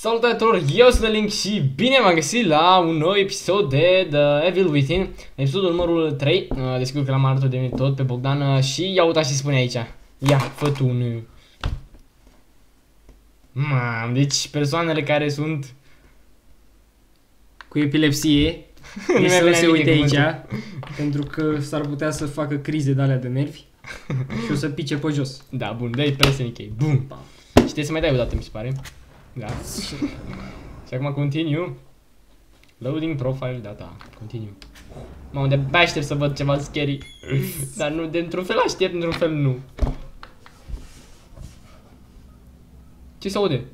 Salutare tuturor, eu sunt Link și bine m-am găsit la un nou episod de The Evil Within, episodul numărul 3, desigur că l-am arătat de mine tot pe Bogdan și ia uita și spune aici. Ia, fă tu un... Mam, deci persoanele care sunt cu epilepsie nu să mi-a se venit uite cuvântul. aici, pentru că s-ar putea să facă crize de alea de nervi și o să pice pe jos. Da, bun, dă-i presiune chei, bum. Și trebuie să mai dai o dată, mi se pare. Da. Și acum continue. Loading profile data, continue. Mamă, de-abia aștept să văd ceva scary. Dar nu, dintr-un fel aștept, într-un fel nu. Ce se aude?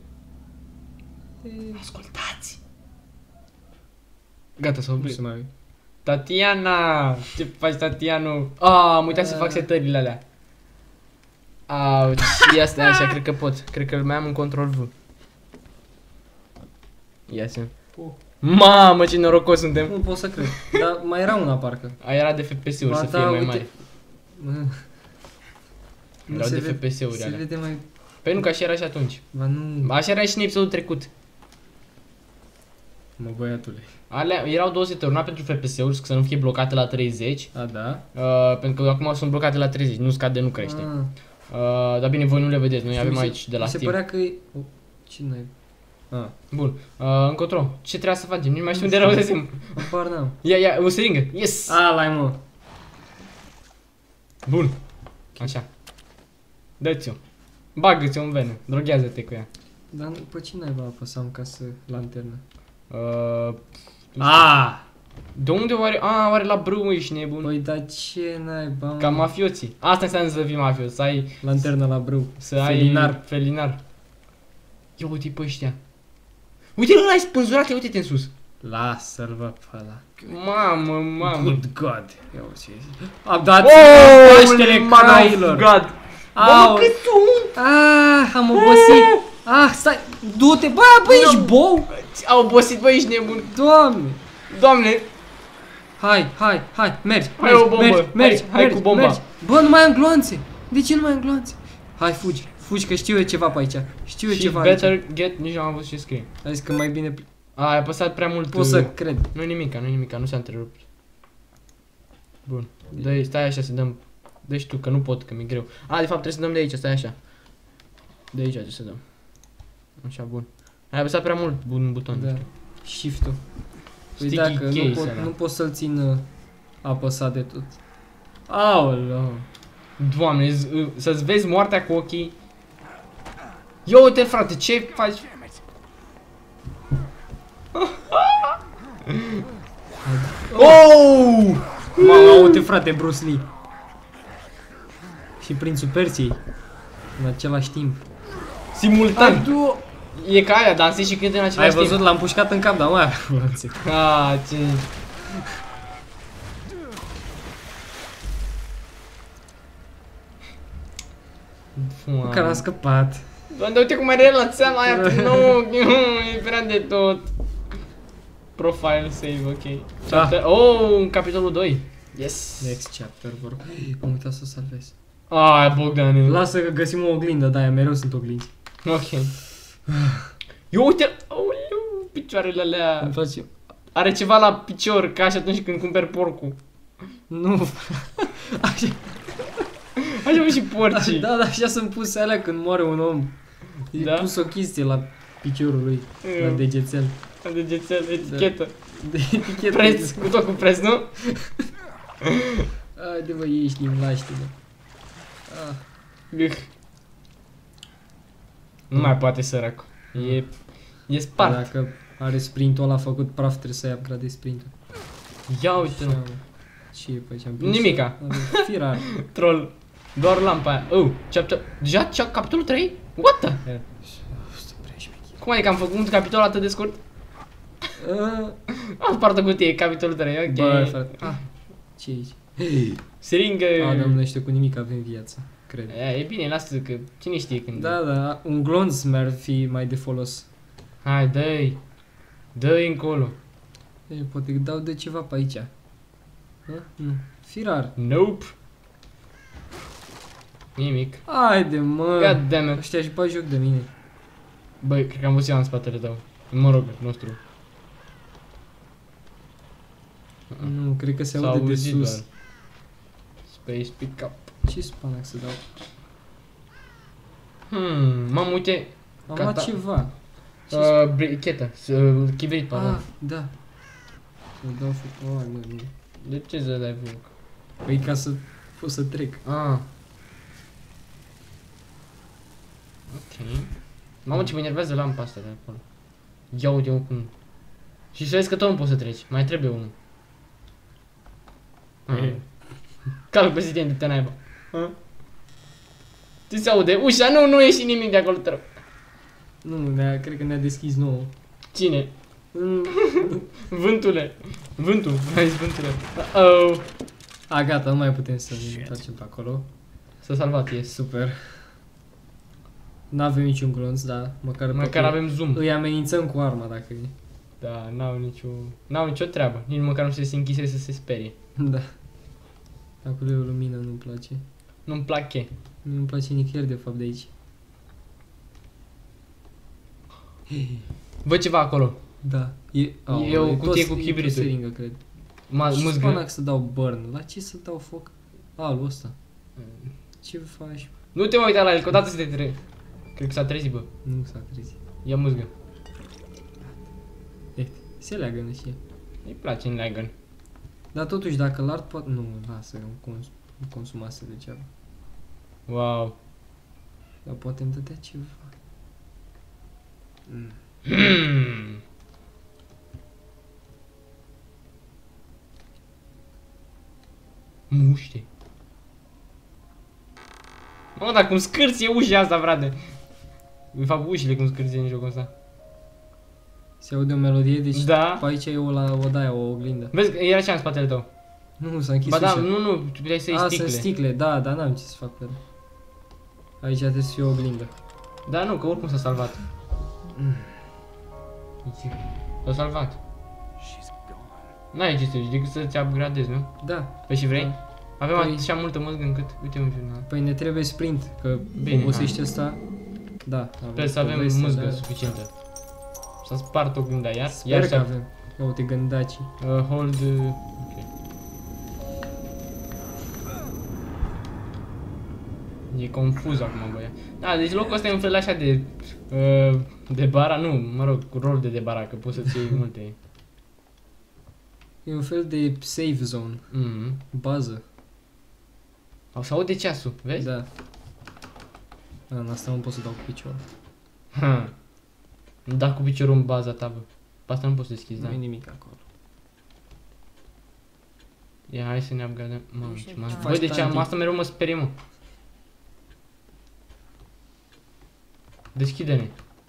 Ascultați! Gata, s-a oprit. Nu se mai... Tatiana! Ce faci, Tatianu? Am uitat să fac setările alea. Auci, ia stai așa, cred că pot. Cred că mai am un control V. Ia să. Mamă, ce norocos suntem. Nu pot să cred, dar mai era una parcă. Aia era de FPS-uri, să Ba fie da, mai uite. mari. Erau de FPS-uri se alea. vede mai... Păi nu, că așa era și atunci. Ba nu... Așa era și în episodul trecut. Mă, băiatule. Alea erau două setări, una pentru FPS-uri, să nu fie blocate la 30. A, da? Pentru că acum sunt blocate la 30, nu scade, nu crește. Dar bine, voi nu le vedeți, noi avem aici de la Se Steam. părea că e... Ce n-ai... Bun, încotro, ce trebuia să facem? Nu mai știu unde răusesem. Apar n-am. Ia, o seringă, yes! Ala-i, mă. Bun, așa. Dă-ți-o. Bagă-ți-o în venă, droghează-te cu ea. Dar pe ce naiba apăsam ca să... lanternă? De unde oare? Oare la brâu ești nebun? Păi, dar ce naiba, mă? Ca mafioții. Asta înseamnă să fii mafios, să ai... Lanternă la brâu. Să Felinar. ai... Felinar. Ia uite pe ăștia. Uite-l ăla, ai spânzurat, uite-te în sus. Lasă-l, bă, pe ăla. Mamă. Good God. Ia uite ce am dat Paștele cailor. God. Au. Cât sunt? Am obosit. Stai, du-te. Bă, ești bou. Au obosit, bă, ești nebun. Doamne. Doamne. Hai, mergi. Hai o bombă. Hai cu bomba. Mergi. Bă, nu mai am gloanțe. De ce nu mai am gloanțe? Hai, fugi, că știu eu ceva pe aici. Știu eu Și ceva aici. better get, nici nu am văzut ce scrie. Ai zis că mai bine... Ai apăsat prea mult. Pot să cred. Nu-i nimica, nu s-a întrerupt. Bun. Dă-i, stai așa să dăm. Dă-și tu, că nu pot, că mi-e greu. De fapt trebuie să dăm de aici, stai așa. De aici trebuie să dăm. Așa, bun. Ai apăsat prea mult buton. Da. Shift-ul. Păi Sticky dacă case ăla. nu pot să-l țin apăsat de tot. Aoleu. Doamne, să-ți vezi moartea cu ochii. Ia uite, frate, ce faci? Oh! Mamă, uite, frate, Bruce Lee. Și Prințul Persiei. În același timp. Simultan. E ca aia, dansezi și cânti în același Ai timp. văzut, l-am pușcat în cap, dar mai Ce... Că a scăpat. Doamne, uite cum are el la țeama aia. Nu, e prea de tot. Profile save, ok. Chapter... în capitolul 2. Yes. Next chapter, vor. Am uitat să salvez. Bogdane. Lasă că găsim o oglindă, de-aia mereu sunt oglinzi. Ok. Eu uite, aoleu, picioarele alea. Îmi place. Are ceva la picior, ca și atunci când cumperi porcul. Nu. Așa. Așa și porcii. Da, așa sunt puse alea când moare un om. Da? E pus o chestie la piciorul lui, la degețel. La degețel, etichetă. De etichetă. Preț, cu tot cu preț, nu? Haide, bă, ești din laștele. Nu mai poate săracu. E spart. Dacă are sprintul ăla făcut praf, trebuie să-i upgrade sprintul. Ia uite, mă. Ce e pe aici? Nimica. Firar. Troll. Doar lampa aia. Chapter... Deja capitolul 3? What the? Cum adică am făcut un capitol atât de scurt? Am spartă cutie, capitolul 3, ok. Bă, frate. Ce e aici? Seringă. Domnule, ăștia cu nimic avem viață, cred. E bine, lasă că cine știe când. Da, un glonț mi-ar fi mai de folos. Hai, dă-i. Dă-i încolo. Poate dau de ceva pe aici. Nu. Firar. Nope. Nimic. Haide, mă. God damn it. Ăștia își bag joc de mine. Băi, cred că am văzut eu în spatele tău. Mă rog, nostru. Nu, cred că se S-a aude de auzit sus. doar. Space pick up. Ce spanac să dau? Mamă, uite. Am Gata. luat ceva. Brichetă. Chibrit, pardon. Ah, da. Să dau foc. Oh, nu. De ce să dai foc? Păi ca să pot să trec. Ah. Ok. Mamă, ce mă enervează lampa asta de acolo. Ia uite cum. Și să vezi că tot nu poți să treci. Mai trebuie unul. Calc pe sistem de te naiba. Ce se aude? Ușa, nu ieși nimic de acolo, te rog. Nu, cred că ne-a deschis nouă. Cine? Vântule. Vântul. Hai zis vântule. Oh. A, gata, nu mai putem să ne întoarcem pe acolo. S-a salvat, yes. Super. N-avem niciun glonț, dar Măcar avem zoom. îi amenințăm cu arma dacă e. Da, n-au nicio treabă. Nici măcar nu se închise să se sperie. Da. Acolo e o lumină, nu-mi place. Nu-mi place. Nu-mi place nicăieri de fapt de aici. Văd ceva acolo. Da. E o cutie cu E o chibrituri. seringă, cred. Ce Muzgă. spanac să dau burn? La ce să dau foc? Alul ăsta. Ce faci? Nu te mai uita la el, că odată să te trezi. Cred că s-a trezit, bă. Nu s-a trezit. Ia muzgă. Se leagă și el. Îi place în Lagan. Dar totuși, dacă l-ard, poate... Nu, lasă, îmi consumase degeaba. Wow. Dar poate îmi dădea ceva. Muște. Mă, dar cum scârție ușa asta, frate. De fapt, ușile cum scârție în jocul ăsta. Se aude o melodie, deci Da. pe aici e o oglindă. Vezi, că era cea în spatele tău. Nu, s-a închis Ba da, ușa. nu, tu puteai să iei Sunt sticle. sticle, da, dar n-am ce să fac pe ele. Aici trebuie să fie o oglindă. Da, nu, că oricum s-a salvat. S-a salvat. N-ai ce să zici, decât să-ți upgradezi, nu? Da. Păi și vrei? Da. Avem Păi- așa multă măzgă încât, uite un jurnal. Păi ne trebuie sprint, că Bine, obosește ăsta. Da, Sper să avem poveste, măzgă da. suficientă. S-a spart oglinda iar. Sper că avem. Ia uite, gândaci. Hold... ok. E confuz acum, băia. Da, deci locul ăsta e un fel așa de bara, nu, mă rog, cu rol de bara, că poți să-ți iei multe. E un fel de safe zone. Bază. Au să aude ceasul, vezi? Da. Da, în asta nu pot să dau cu piciorul. Da cu piciorul în baza ta, bă. Pe asta nu poți să deschizi, da? Nu e nimic acolo. Ia, hai să ne upgradăm. Mamă, ce mă... faci, Băi, de ce Tanti? asta mereu mă sperie, mă? Deschide-ne.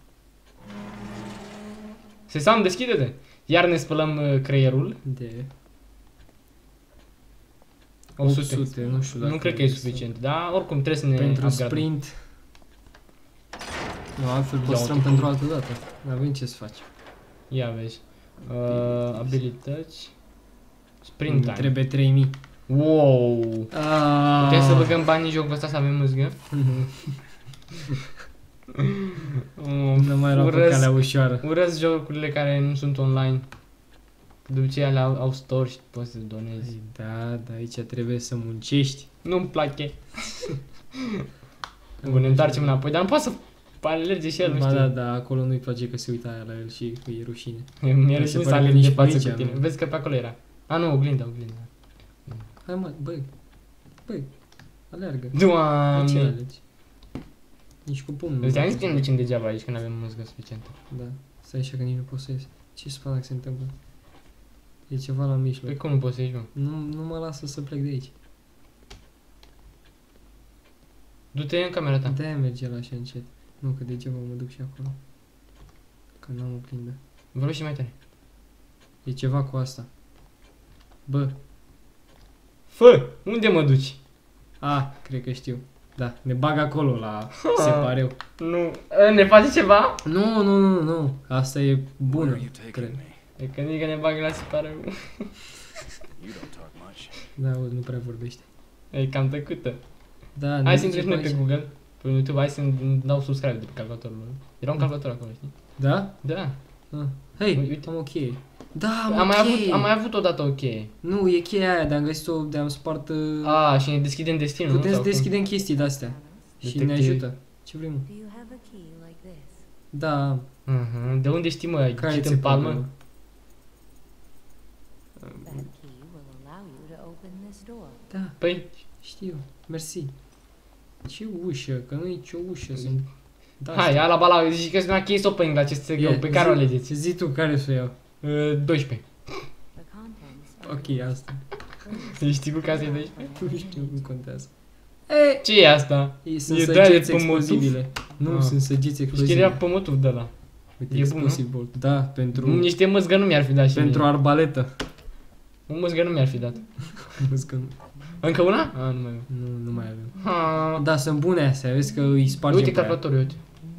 Sesam, deschide-te! Iar ne spălăm creierul. De 800. nu știu dacă Nu cred că e suficient, dar oricum trebuie să ne Pentru upgradăm. sprint. Nu, altfel Ia păstrăm uite pentru altă dată. Nu avem ce să facem. Ia vezi. Abilități. Sprint time. Trebuie 3000. Wow! Putem să Ah. băgăm bani în jocul ăsta să avem mâzgă? Nu mai luăm pe calea ușoară. Urăsc jocurile care nu sunt online. Că de obicei alea au store și poți să donezi. Păi da, dar aici trebuie să muncești. Nu-mi place. Bun, ne întoarcem înapoi, dar nu poate să alerge și el, nu Ba știu. da, da, acolo nu-i place că se uita aia la el și îi e rușine. Mi-e Mi se rușine să pare că alerg nici de pe față aici cu tine. nu. Vezi că pe acolo era. A, nu, oglinda. Hai mă, băi, alergă. De ce Doamne! alergi? Nici cu pumnul. Îți am zis că ne ducem degeaba aici când avem muzgă suficientă. Da, stai așa că nici nu poți să ies. Ce spanac se întâmplă? E ceva la mijloc. Păi cum nu poți să ieși, mă? Nu mă lasă să plec de aici. Du-te în camera ta. De-aia merge la așa încet. Nu, că degeaba mă duc și acolo. Că n-am oglindă. Vă rog și mai tare. E ceva cu asta. Bă. Fă! Unde mă duci? Cred că știu. Da, ne bag acolo la separeu. Nu. Ne face ceva? Nu. Asta e bună, cred. E că nici că ne bagă la separă. Da, auzi, nu prea vorbește. E cam tăcută. Da, Hai ne să intrăm duce noi pe aici. Google. pe YouTube, hai să-mi dau subscribe de pe calculatorul meu. Era un calculator acolo, știi? Da? Da. Ah. Hei, Uite. am o cheie. Da, am Am mai avut odată o cheie. Nu, e cheia aia, de-am găsit-o, de-am spart... Și ne deschidem destinul, Putem nu? să Sau cum? deschidem chestii de-astea. Și ne Detective. ajută. Ce vrem? Do you have a key like this? Da, De unde știi, mă? Ai care ghicit ți în palmă? That key will allow you to open this door. Da, Păi, știu. Mersi. Ce ușă? Că nu e nicio ușă. Sunt... Da, hai, ia la bala, zici că sunt case opening la acest segment, pe care o alegeți? Zi tu, care să o iau? 12. The contents are Ok, asta. Știi cu casa e 12? Nu știu, nu contează. Ce e asta? Sunt E de-aia săgeți de pe motiv? explozibile. Nu, Ah. sunt săgeți Știi că era explozibile. pămătul de la. Uite, E bun, explosive bolt. Da, pentru... Niște măzgă nu mi-ar fi dat și Pentru mie. arbaletă. Un măzgă nu mi-ar fi dat. Vezi că nu, Încă una? Nu mai avem. nu mai avem. Ha. Da, sunt bune astea, vezi că îi spargem Uite pe aia. calculatorul, uite.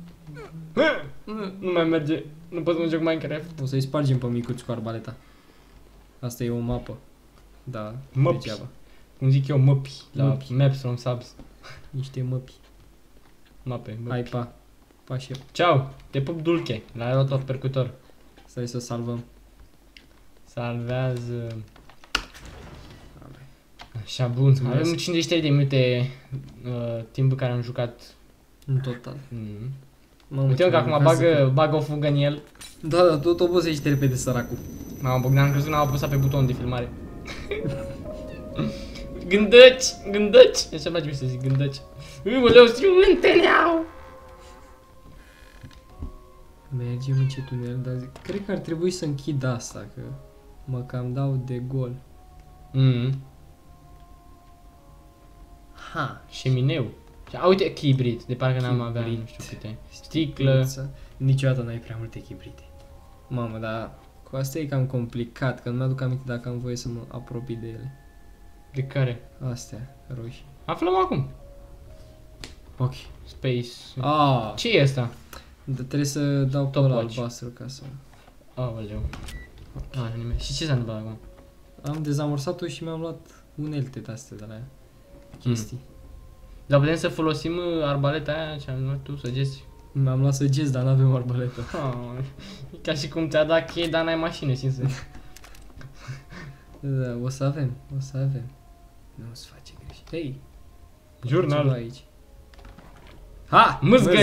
Nu mai merge. Nu pot să mă joc Minecraft. O să-i spargem pe micuți cu arbaleta. Asta e o mapă. Da, Măpi. degeaba. Cum zic eu, măpi. La Măpi. Maps from Subs. Niște măpi. Mape. Hai, Măpi. pa. Pa și eu. Ciao. Te pup dulce. La aerotor percutor. Stai să salvăm. Salvează. Așa, bun. Avem 53 de minute timpul care am jucat. În total. Mamă, Uite ce că acum bagă o fugă în el. Da, tot obosește repede săracul. Mama, Bogdan, am crezut că n-am apăsat pe butonul de filmare. Gândăci! Așa îmi place mie să zic, gândăci. Uleu, întâlneau! Mergem încetunel, dar zic, cred că ar trebui să închid asta, că mă cam dau de gol. Ha! Șemineu. A, uite, chibrit, de parcă n-am avea, Chibrit. nu știu câte. Sticlă. Niciodată n-ai prea multe chibrite. Mamă, dar cu asta e cam complicat, că nu mi-aduc aminte dacă am voie să mă apropii de ele. De care? Astea, roșii. Aflăm acum. Ok. Space. Ah, Ce e asta? dar trebuie să dau pe Top ăla watch. albastru ca să... Aoleu. Nimeni. Și ce s-a întâmplat acum? Am dezamorsat-o și mi-am luat unelte de-astea de la ea. Chestii. Dar putem să folosim arbaleta aia ce am luat tu, săgeți? Mi-am luat săgeți, dar n-avem arbaletă. E ca și cum ți-a dat cheie, dar n-ai mașină, sincer. Da, o să avem, o să avem. Nu se face greșit. Hei, ceva Jurnal. aici. Ha! Mâzgă!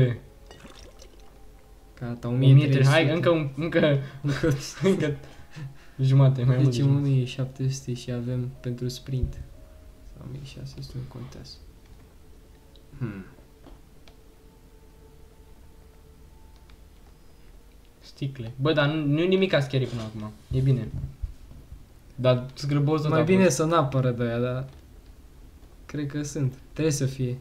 Gata, 1300. 1300. Hai, încă jumate, mai mult de Deci jumătate. 1700 și avem pentru sprint. Sau 1600, nu contează. Sticle. Bă, dar nu e nimic scary până acum. E bine. Dar zgrăbos tot Mai a bine fost. să n-apară de aia, dar... Cred că sunt. Trebuie să fie.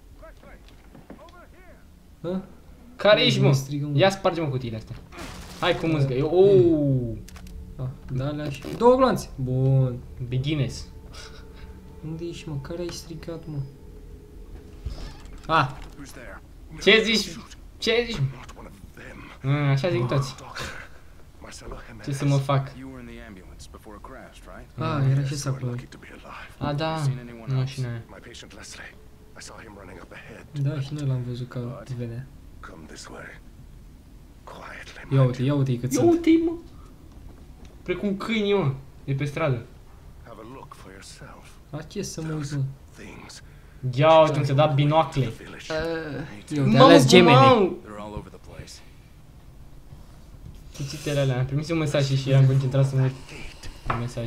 Hă? Care ești, mă? Strigăm, Ia sparge-mă cutiile astea. Hai cu mâzgă. Oh! Ah, da, alea și... Două gloanțe! Bun. Beginners. Unde ești, mă? Care ai stricat, mă? Ah! Who's there? Ce zici? Ce zici? Not one of them. Așa zic toți. Marcelo Jimenez. Ce să mă fac? You were in the ambulance before it crashed, right? Ah, era și Yes, ăsta we're acolo. lucky to be alive. A, da. Seen anyone else? Mașina aia. My patient Leslie. I saw him running up ahead. Da, și noi l-am văzut că venea. Come this way. Quietly, Ia mind uite, ia uite cât Ia sunt. uite-i, mă. Precum câini, mă. E pe stradă. Have a look for yourself. A, ce să mă uit, mă? Things. Ia uite, mi s-a dat binocle. The village. Ia uite, alea-s gemene. They're all over the place. Cuțitele alea. Am primit un mesaj și eram concentrat să mă uit la mesaj.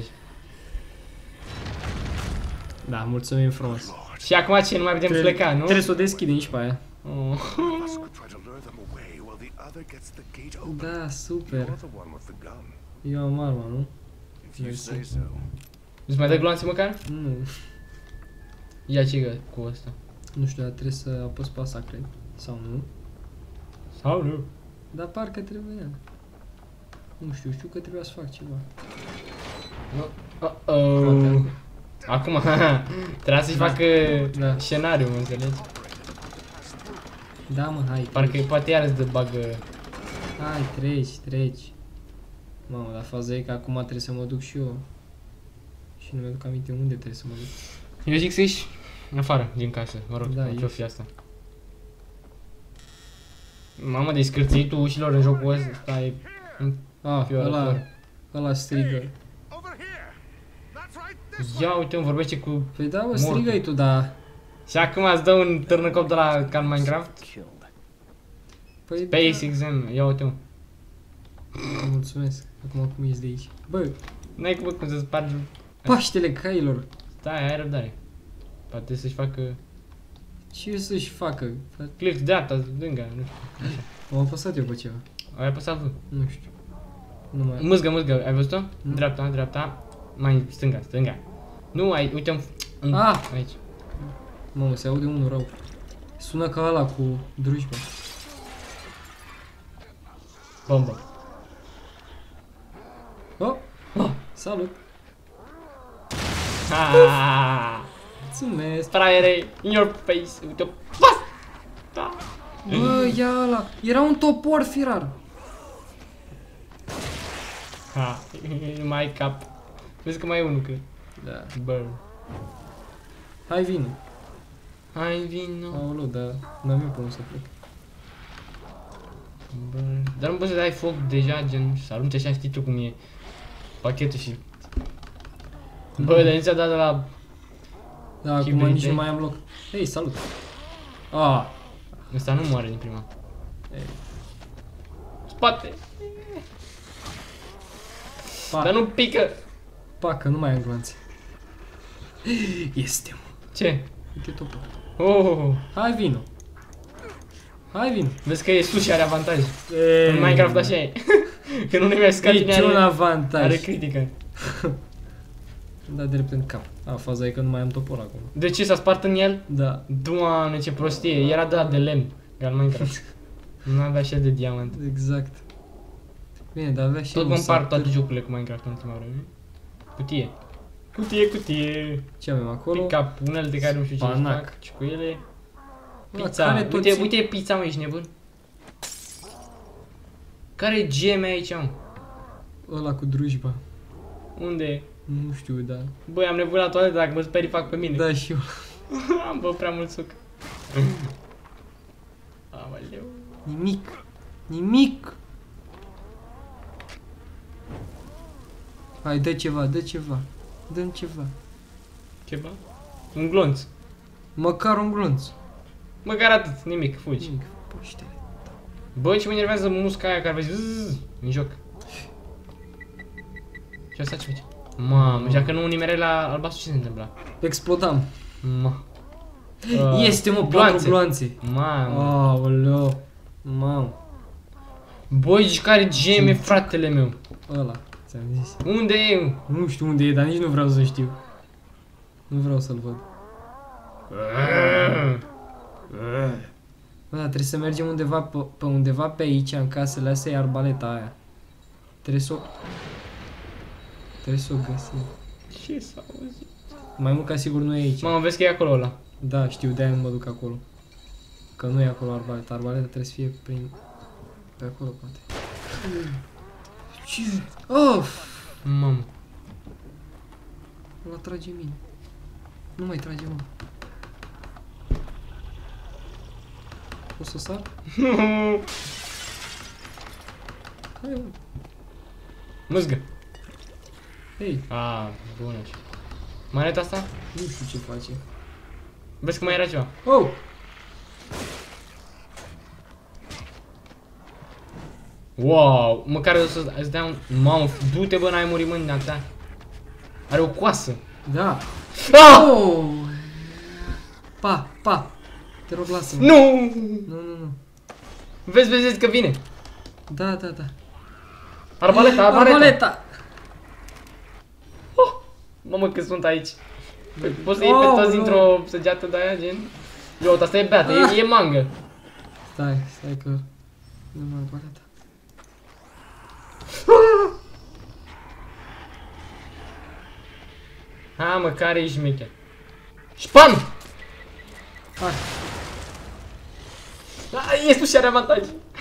Da, mulțumim frumos. Lord, Și acum ce? Nu mai putem pleca, nu? Trebuie să o deschidem și pe aia. Oh. us could try to lure them away while the other gets the gate open. Da, super. You're the one with the gun. Eu am arma, nu? If you Mersi. say so. Îți mai dă gloanțe măcar? Nu. Ia ce cu ăsta. Nu știu, dar trebuie să apăs pe asta, cred. Sau nu? Sau nu? Dar parcă trebuia. Nu știu, știu că trebuia să fac ceva. Oh. Acum, trebuia să-și facă Da. scenariu, mă înțelegi? Da, mă, hai. Parcă poate iară îți dă bagă... Hai, treci. Mamă, dar faza e că acum trebuie să mă duc și eu. Și nu mi-aduc aminte unde trebuie să mă duc. Eu zic să ieși afară din casă, mă rog, Da, ce-o ieși. fi asta. Mamă, deci scârțitul ușilor în jocul ăsta e Ah, fiorător. ăla strigă. Over here. That's right. Ia uite, îmi vorbește cu... Păi da, mă, Mortul. strigă-i tu, da. Și acum îți dă un târnăcop de la ca în Minecraft? Păi Space exam, ia uite, mă. da, mulțumesc. Acum cum ești de aici? Bă, N-ai cum să spargi... Paștele cailor. Stai, ai răbdare. Poate să-și facă... Ce să-și facă? Click dreapta, stânga, nu știu. Am apăsat eu pe ceva. Ai apăsat tu. Nu știu. Nu mai... Mâzgă, mâzgă, ai văzut-o? Nu. Dreapta, dreapta. Mai stânga, stânga. Nu, ai, uite în... Ah! Aici. Mamă, se aude unul rău. Sună ca ăla cu drujba. Bombă. Oh! Oh! Salut! Ha! Mulțumesc! Fraiere, in your face, uite-o. Pas! Da. Bă, ia ăla! Era un topor firar! Ha, mai cap. Vezi că mai e unul, cred. Da. Bă. Hai, vină! Hai, vino. Aoleu, dar n-am eu pe unde să plec. Bă. Dar nu poți să dai foc deja, gen, să arunci așa, știi tu cum e pachetul și... Bă, dar nu ți-a dat de la... Da, acum Chibrite. nici nu mai am loc. Hei, salut! Ah! Ăsta nu moare din prima. Ei. Spate! Pa, Dar nu pică! pa, că nu mai am glanțe. Este, mă. Ce? Uite topor. Oh! Hai, vino! Hai, vino! Vezi că e sus și are avantaj. Ei, În Minecraft așa e. Că nu ne mai scapi, niciun are avantaj. critică. Da, drept în cap. A, faza e că nu mai am topor acum. De ce s-a spart în el? Da. Doamne, ce prostie. Era de la de lemn. Ca în Minecraft. Nu avea așa de diamant. Exact. Bine, dar avea și Tot un compar sac. toate jocurile cu Minecraft în ultima vreme. Cutie. Cutie, cutie. Ce avem acolo? Pick-up, unelte care nu știu ce Panac. fac. Și cu ele. La Pizza. care Uite, toți- uite pizza, mă, ești nebun? Care geme aici, mă? Ăla cu drujba. Unde e? Nu știu, da. Băi, am nevoie la toaletă, dacă mă sperii fac pe mine. Da, și eu. Am băut prea mult suc. Aoleu. Nimic. Nimic. Hai, dă ceva, dă ceva. Dă-mi ceva. Ceva? Un glonț. Măcar un glonț. Măcar atât, nimic, fugi. Nimic. Poștele. Bă, ce mă enervează musca aia care vezi zzz, în joc. Ce asta ce face? Mamă, și dacă nu nimerei la albastru, ce se întâmpla? Explodam. Ma. Este, mă, 4 gloanțe. gloanțe. Mamă. Aoleu. Mamă. Băi, și care geme, fratele meu. Ăla. Ți-am zis. Unde e? Nu știu unde e, dar nici nu vreau să știu. Nu vreau să-l văd. Bă, dar trebuie să mergem undeva pe undeva pe aici, în casele astea, e arbaleta aia. Trebuie să o găsim. Ce s-a auzit? Mai mult ca sigur nu e aici. Mamă, vezi că e acolo ăla. Da, știu, de-aia nu mă duc acolo. Că nu e acolo arbaleta. Arbaleta trebuie să fie prin... Pe acolo, poate. Ce? Of! Mamă. Ăla trage mine. Nu mai trage, mă. O să sar? Hai, mă. Mâzgă. Hei, Ah, bună. Mai arăt asta? nu știu ce face. Vezi că mai era ceva. Oh! Wow, măcar o să-ți dea un... Mamă, du-te bă, n-ai murit mâinea ta. Are o coasă. Da. Ah! Oh! Pa, pa. Te rog, lasă-mă. Nu! Nu, nu, nu. Vezi, vezi, vezi că vine. Da, da, da. Arbaleta, arbaleta. Arbaleta! Mamă, că sunt aici. Păi, poți să iei Oh, pe toți nu. dintr-o săgeată de aia, gen? Eu, asta e beată, e mangă. Stai, stai că... Nu mai arbaleta. Ha, măcar e șmecher. Șpan! Hai. E sus și are avantaj.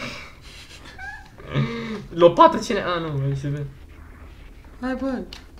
Lopată, cine? A, nu, se vede. Hai, bă.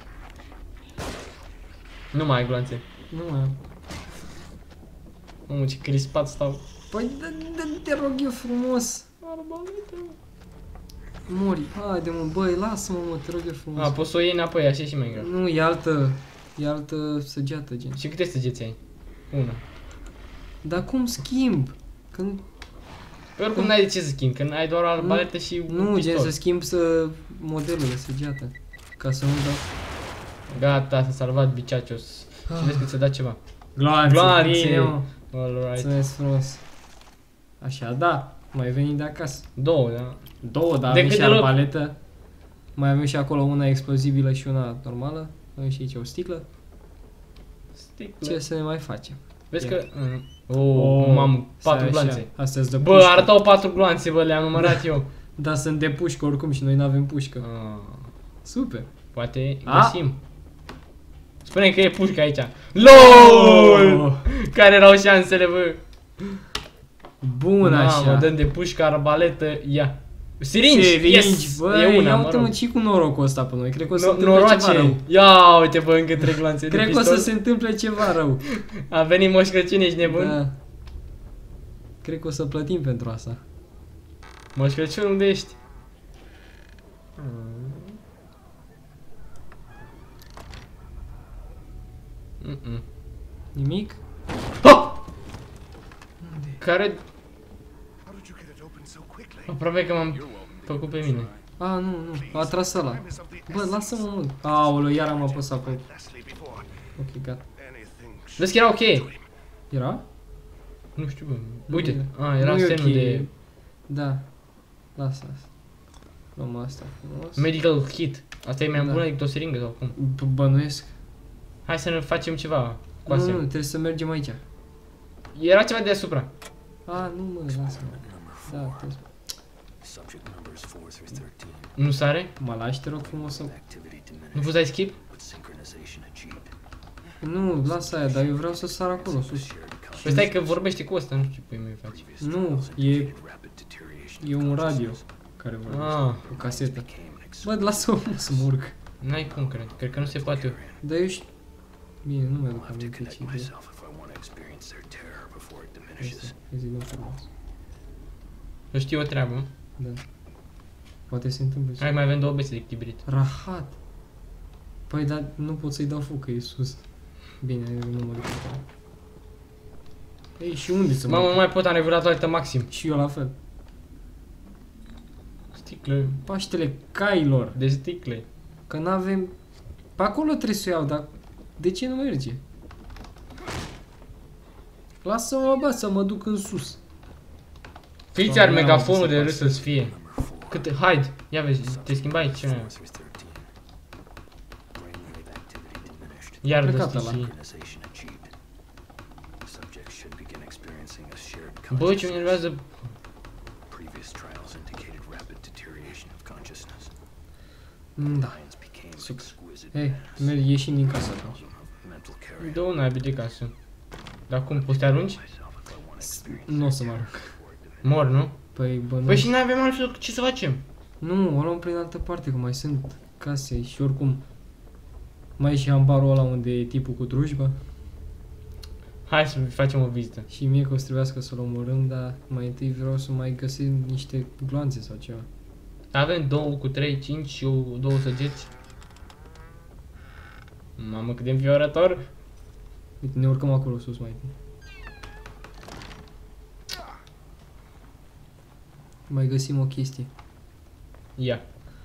Nu mai ai gloanțe. Nu mai am. Mamă, ce crispat stau. Păi, te rog eu frumos. Arbaletă. Mori. Haide mă, băi, lasă-mă mă, te rog eu frumos. A, poți să o iei înapoi, așa e și mai grav. Nu, e altă săgeată, gen. Și câte săgeți ai? Una. Dar cum schimb? Când... Pe oricum n-ai de ce să schimbi, că ai doar o arbaletă și un Nu, gen pistol. să schimb modelul de săgeată. Ca să nu dau... Gata, s-a salvat biciacios. Și vezi că ți-a dat ceva. Gloanțe, Gloanțe. bine, mă. Alright. Mulțumesc frumos. Așa, da. Mai venit de acasă. Două, da? Două, dar De avem și câte loc? arbaletă. Mai avem și acolo una explozibilă și una normală. Avem și aici o sticlă. Sticlă. Ce să ne mai facem? Vezi Ia. că... mamă, 4 Stai gloanțe. așa. Astea-s de Bă, pușcă. arătau 4 gloanțe, bă, le-am numărat eu. Da, sunt de pușcă oricum și noi n-avem pușcă. Ah, Super. poate A? găsim. Spune că e pușcă aici. LOL! Oh, Care erau șansele, bă? bun Mamă, așa. dăm de pușcă, arbaletă, ia. Siringi, Siringi, yes! băi, E una, ia mă uite mă, rog. ce cu norocul ăsta pe noi. Cred că o să se întâmple ceva Noroace! rău. Ia, uite, bă, încă 3 gloanțe de Cred că o pistol. să se întâmple ceva rău. A venit Moș Crăciun, ești nebun? Da. Cred că o să plătim pentru asta. Moș Crăciun, unde ești? Nimic? Ha! Care... How did you get it open so quickly? Aproape că m-am You're welcome to făcut pe use mine. mine. A, nu, a tras ăla. Time is of the Bă, essence. lasă-mă, mă. Aoleu, iar am apăsat pe... Leslie before Ok, gata. anything Vezi că era ok. Era? Nu știu, bă. Nu Uite, e- era nu e semnul ok. de Da. Lasă asta. Luăm asta frumos. medical kit. Asta e mai Da. bună decât o seringă sau cum? Bănuiesc. Hai să ne facem ceva cu Nu, astea. nu, trebuie să mergem aici. Era ceva deasupra. A, nu mă, lasă-mă. Da, trebuie să... Subject numbers 4 through 13. Nu sare? Mă lași, te rog frumos să... Activity Nu diminished, poți dai skip? but synchronization achieved. Nu, lasă aia, dar eu vreau să sar acolo, sus. Shared Păi stai că vorbește cu ăsta, nu știu ce pui mai faci. previous Nu, trials e... indicated rapid deterioration E of un radio consciousness. care vorbește. Ah, O casetă. Became an Bă, lasă-mă să mă urc. n-ai cum, cred. Cred că nu se poate. Dar eu știu... Bine, nu mi-aduc I'll have to aminte connect ce idee. myself if I want to experience their terror before it diminishes. Zi, nu frumos. Nu știu o treabă. Da. Poate se întâmplă Hai, mai avem 2 bese de chibrit. Rahat. Păi, dar nu pot să-i dau foc, că e sus. Bine, nu mă duc acolo. Ei, și unde să mă Mamă, duc? nu mai pot, am regulat toaletă maxim. Și eu la fel. Sticle. Paștele cailor. De sticle. Că n-avem... Pe acolo trebuie să o iau, dar... De ce nu merge? Lasă-mă, bă, să mă duc în sus. Fiți ar megafonul de râs să-ți fie. Câte... Haide, ia vezi, te schimbai ce mai 4 through 13. Brainwave activity diminished. Iar Plecat dă ăla. și... Synchronization achieved. The subject should begin experiencing a shared Bă, ce mă consciousness. enervează... Previous trials indicated rapid deterioration of consciousness. Da. Minds became Super. exquisite Hei, masters merg, ieșim din casa ta. of mental carrion. Dă un naibii de casă. Dar cum, poți să te arunci? Myself if I want to experience Nu o să mă arunc. before it diminishes. Mor, nu? Păi, bă, nu. Păi și n-avem altfel ce să facem. Nu, o luăm prin altă parte, că mai sunt case și oricum... Mai e și ambarul ăla unde e tipul cu drujba. Hai să facem o vizită. Și mie că o să trebuiască să-l omorâm, dar mai întâi vreau să mai găsim niște gloanțe sau ceva. Avem 2 cu 3, 5 și 2 săgeți. Mamă, cât de înfiorător. Uite, ne urcăm acolo sus mai întâi. Mai găsim o chestie. Ia.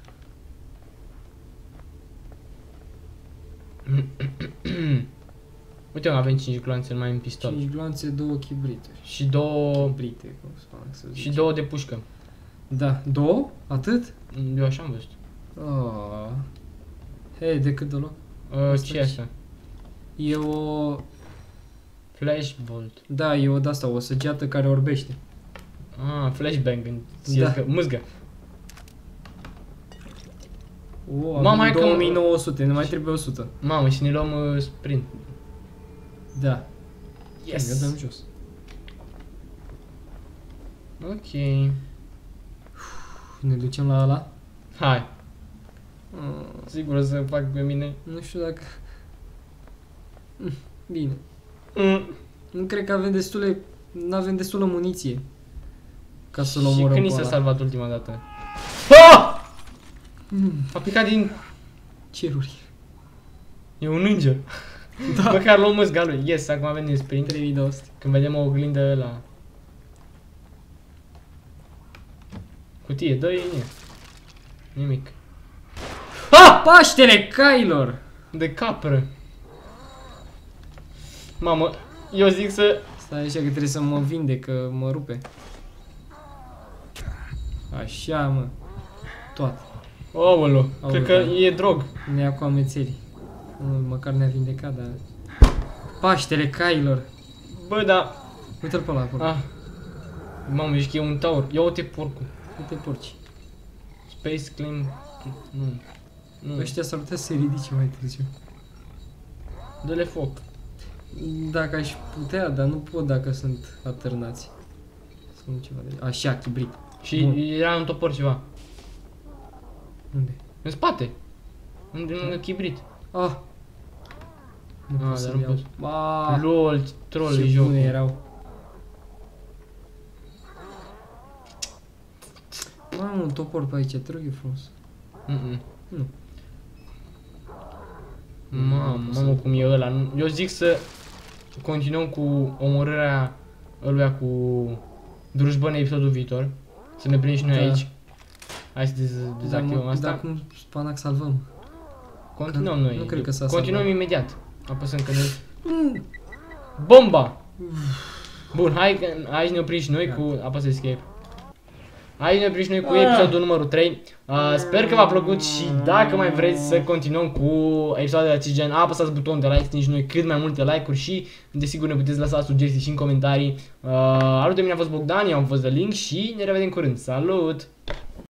Uite, avem 5 gloanțe numai în pistol. 5 gloanțe, 2 chibrituri. Și 2... Chibrite, cum să zic. Și 2 de pușcă. Da, 2? Atât? Eu așa am văzut. Oh. Hei, de cât de loc? Ce e asta? E o... Flashbolt. Da, e o de-asta, o săgeată care orbește. Ah, flashbang în Da. mâzgă. O, Mamă, hai avem că- 2900, ne mai trebuie 100. Mamă, și ne luăm sprint. Da. Ne dăm jos. Ok. Ne ducem la ăla? Hai. Sigur o să fac pe mine. Nu știu dacă... Bine. Mm. Nu cred că avem destule... Nu avem destulă muniție. Ca să-l Și omorăm când pe ni s-a ăla. salvat ultima dată? Ah! A picat din... Ceruri. E un înger. Da. Măcar luăm măsga lui. Yes, acum avem din sprint. 3200. Când vedem o oglindă ăla. Cutie, dă-i nimic. Ah! Paștele cailor! De capră. Mamă, eu zic să... Stai așa că trebuie să mă vindec, că mă rupe. Așa, mă. Toate. Aoleu, cred că da. e drog. Ne ia cu amețerii. Măcar ne-a vindecat, dar... Paștele cailor! Bă, da. Uite-l pe ăla acolo. Ah. Mamă, zici că e un taur. Ia uite porcul. Uite porci. Space Claim... Nu. Nu. Ăștia s-ar putea să se ridice mai târziu. Dă-le foc. Dacă aș putea, dar nu pot dacă sunt atârnați. Sunt ceva de... Așa, chibrit. Și Bun. era un topor ceva. Unde? În spate. Lângă chibrit. Ah! Nu Ah, pot dar să-l nu iau. poți. Ah! LOL, troll Ce jocul. bune erau. Mamă, un topor pe aici, te rog eu frumos. Mm-mm. Nu. Mamă, cum e ăla. Eu zic să continuăm cu omorârea ăluia cu drujbă în episodul viitor. Să ne prindem și noi Da. aici. Hai să dezactivăm asta. Dar cum spanac salvăm? Continuăm Că noi. nu cred că s-a Continuăm salvat. imediat. Apăsăm că noi... Bomba! Bun, hai ne oprim și noi cu... Apasă escape. Hai ne oprim și noi cu episodul numărul 3. Sper că v-a plăcut și dacă mai vreți să continuăm cu episoadele de acest gen, apăsați butonul de like, strângi noi cât mai multe like-uri și desigur ne puteți lăsa sugestii și în comentarii. Alături de mine a fost Bogdan, eu am fost The Link și ne revedem curând. Salut!